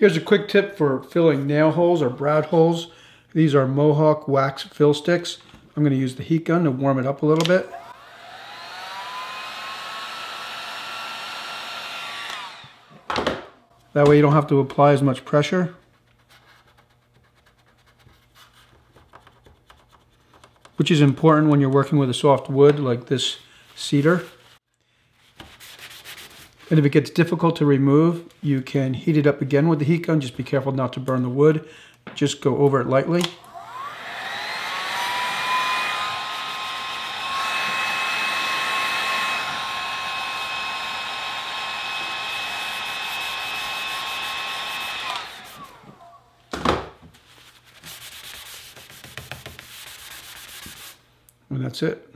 Here's a quick tip for filling nail holes or brad holes. These are Mohawk wax fill sticks. I'm going to use the heat gun to warm it up a little bit. That way you don't have to apply as much pressure. Which is important when you're working with a soft wood like this cedar. And if it gets difficult to remove, you can heat it up again with the heat gun. Just be careful not to burn the wood. Just go over it lightly. And that's it.